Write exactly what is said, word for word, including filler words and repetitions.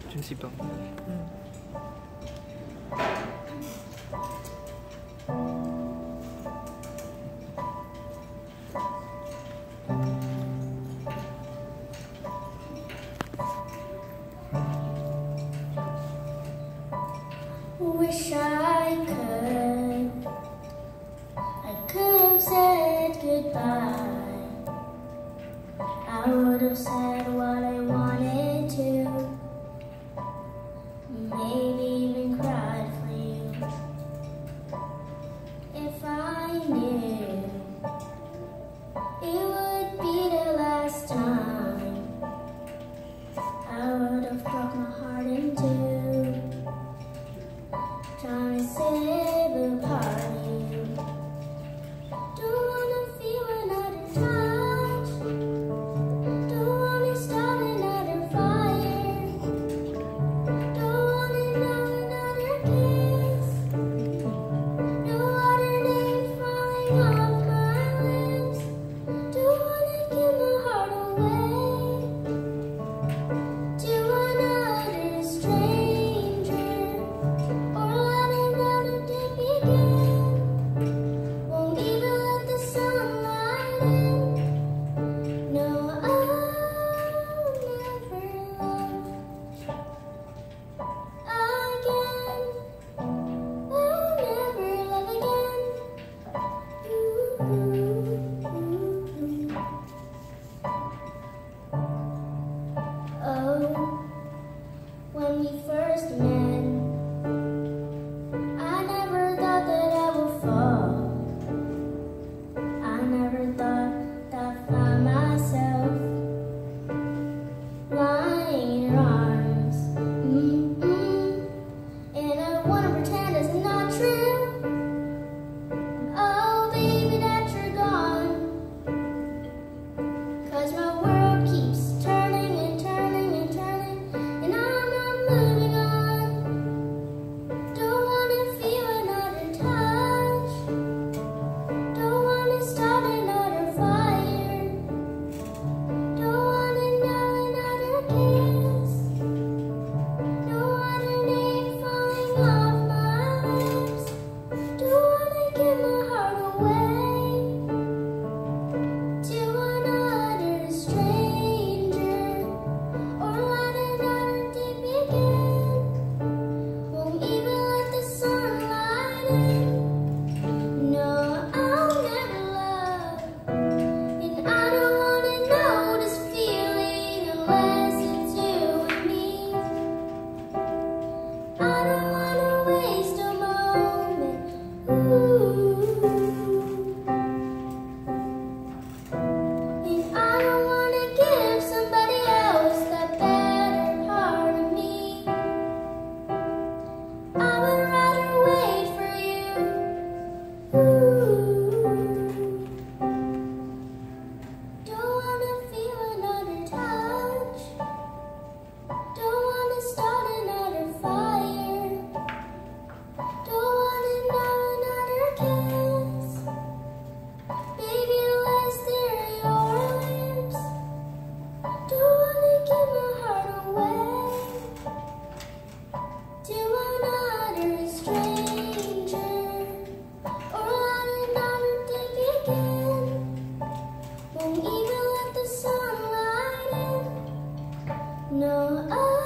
Je ne sais pas. Wish I could, I could have said goodbye. I would have said what I wanted to, maybe even cried for you. If I knew it would be the last time, I would have broke my heart in two, trying to save a part of you. Don't wanna feel another touch, don't wanna start another fire, don't wanna know another kiss, no other name falling off my lips. Don't wanna give my heart away to another stranger, or let another day begin. Won't even let the sunlight in. No, I'll never love again. I'll never love again. Ooh. Oh, when we first met, I never thought that I would fall. I never thought that I'd find myself lying in your arms. Mm-mm. And I wanna pretend it's not true. Oh, baby, that you're gone. 'Cause my world keeps turning and turning and turning, and I'm not moving on. Don't wanna feel another touch, don't wanna start another fire, don't wanna know another kiss, no other name falling off my lips. Don't wanna give my heart away to another stranger, or let another day begin. Won't even let the sunlight in. No, I'll never love, and I don't wanna know this feeling unless it's you and me. I don't wanna waste a moment. Ooh. And I don't wanna give somebody else that better part of me. I would rather wait for you. Ooh. Don't wanna feel another touch, don't wanna start another fire, don't wanna know another kiss. Baby, let's tear your lips. Don't wanna give my heart away to another stranger, or let another day begin. Won't even let the sunlight in. No, I